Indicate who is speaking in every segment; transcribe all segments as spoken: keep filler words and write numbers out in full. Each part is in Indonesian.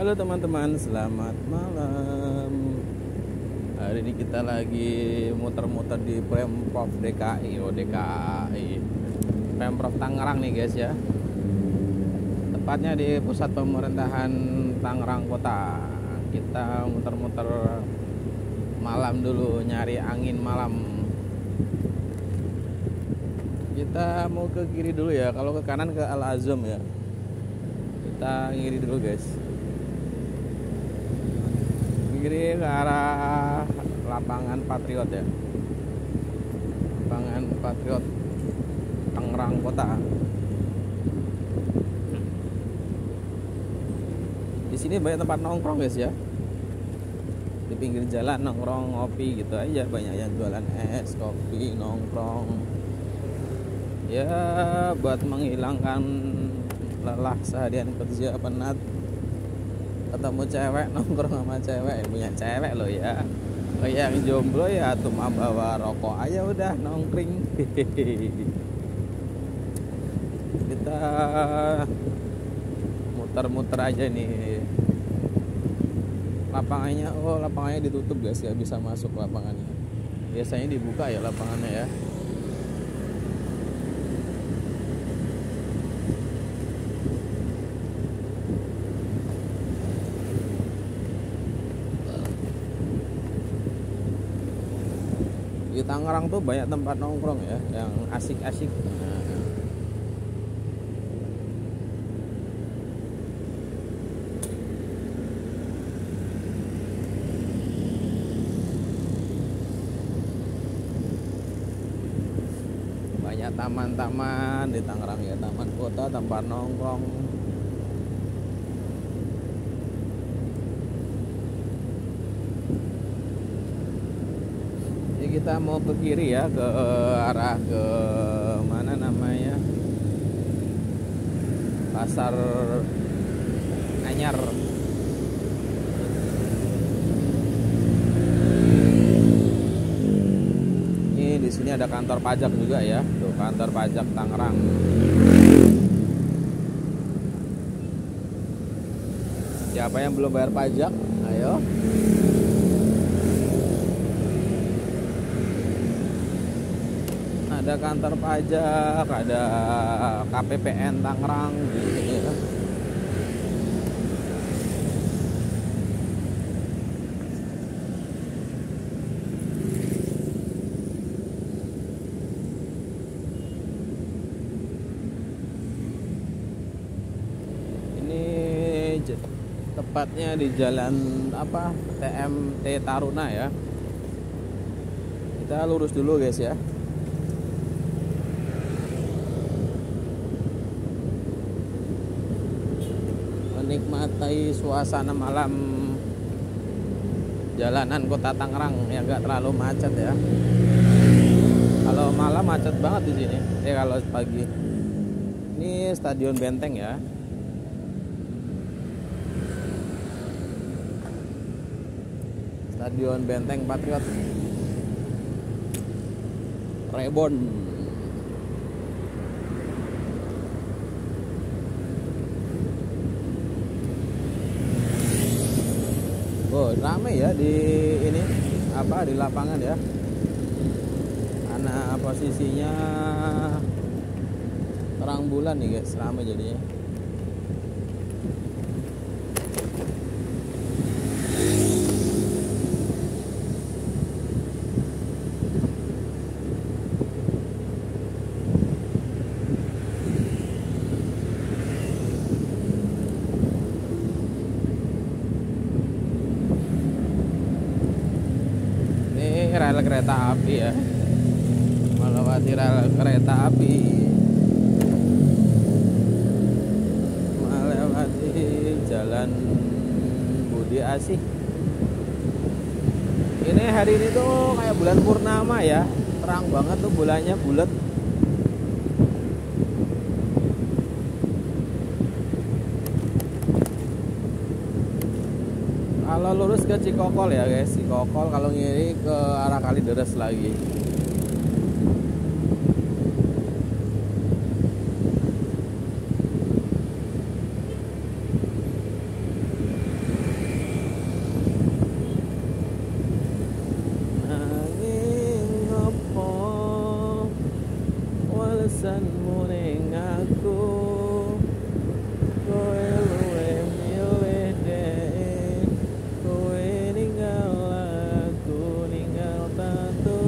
Speaker 1: Halo teman-teman, selamat malam. Hari ini kita lagi muter-muter di Pemprov D K I, oh D K I, Pemprov Tangerang nih guys ya. Tepatnya di pusat pemerintahan Tangerang Kota. Kita muter-muter malam dulu, nyari angin malam. Kita mau ke kiri dulu ya, kalau ke kanan ke Al Azom ya. Kita kiri dulu guys. Kiri ke arah lapangan Patriot ya, lapangan Patriot Tangerang Kota. Di sini banyak tempat nongkrong guys ya, di pinggir jalan nongkrong ngopi gitu aja, banyak yang jualan es, kopi, nongkrong ya buat menghilangkan lelah seharian kerja penat. Ketemu cewek, nongkrong sama cewek, punya cewek lo ya. Kayak yang jomblo ya cuma bawa rokok aja udah nongkring. Kita muter-muter aja nih. Lapangannya, oh lapangannya ditutup guys, gak bisa masuk lapangannya. Biasanya dibuka ya lapangannya ya. Di Tangerang tuh banyak tempat nongkrong ya yang asik-asik. Nah, banyak taman-taman di Tangerang ya, taman kota, tempat nongkrong. Kita mau ke kiri ya, ke arah ke mana namanya, Pasar Anyar. Ini di sini ada kantor pajak juga ya, tuh kantor pajak Tangerang. Siapa yang belum bayar pajak, ayo. Ada kantor pajak, ada K P P N Tangerang gitu ya. Ini tepatnya di jalan apa, T M T Taruna ya. Kita lurus dulu guys ya. Menikmati suasana malam jalanan kota Tangerang yang gak terlalu macet ya. Kalau malam macet banget di sini. Eh kalau pagi. Ini Stadion Benteng ya. Stadion Benteng Patriot. Rebon. Oh, rame ya di ini apa di lapangan ya. Karena posisinya terang bulan nih guys, rame jadinya. Rel kereta api ya, melewati rel kereta api, melewati jalan Budi Asih. Ini hari ini tuh kayak bulan purnama ya, terang banget tuh bulannya, bulat. Kalau lurus ke Cikokol ya guys, Cikokol, kalau ngiri ke arah Kalideres lagi. pesanmu ning aku, kowe luwih milih dek, kowe ninggal aku ninggal tato.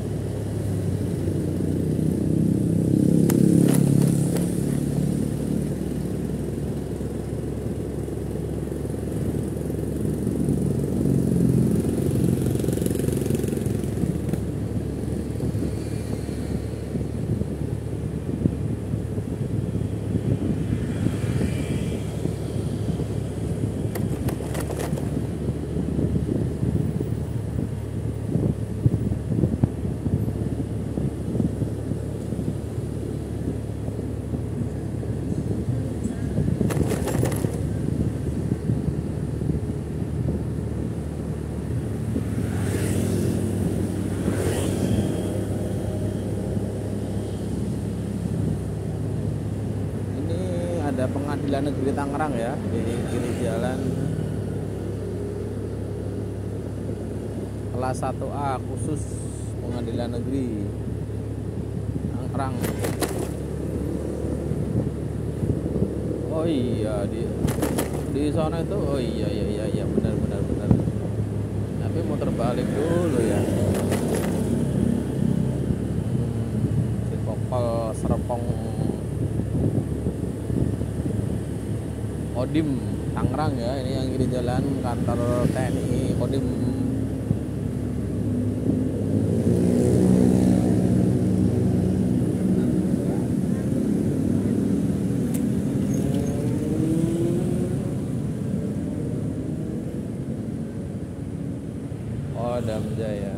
Speaker 1: Ada pengadilan negeri Tangerang ya di kiri jalan, kelas satu A khusus pengadilan negeri Tangerang. Oh iya, di di sana itu. Oh iya iya iya iya benar benar benar. Tapi muter balik dulu ya. Di Kokol Serpong Kodim Tangerang ya, ini yang kiri jalan kantor T N I Kodim. Kodam Jaya.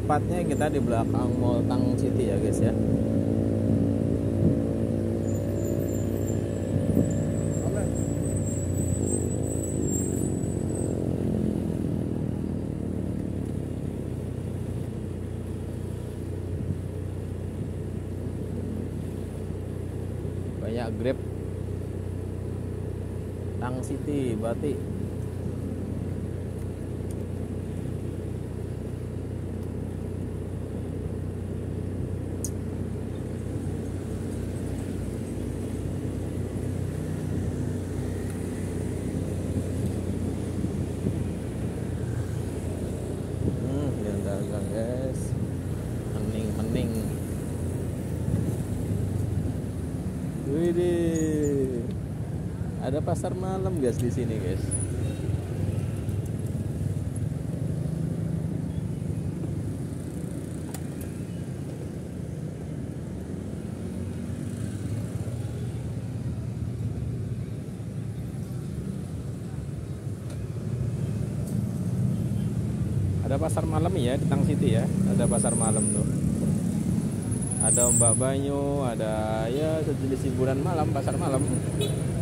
Speaker 1: tepatnya kita di belakang Mall Tang City ya guys ya. Banyak Grab Tang City berarti. Hmm, jalan-jalan guys. Mening-mening. Widih. Ada pasar malam guys di sini guys. Ada pasar malam ya di Tang City ya. Ada pasar malam tuh. Ada ombak banyu, ada ya sejenis hiburan malam, pasar malam.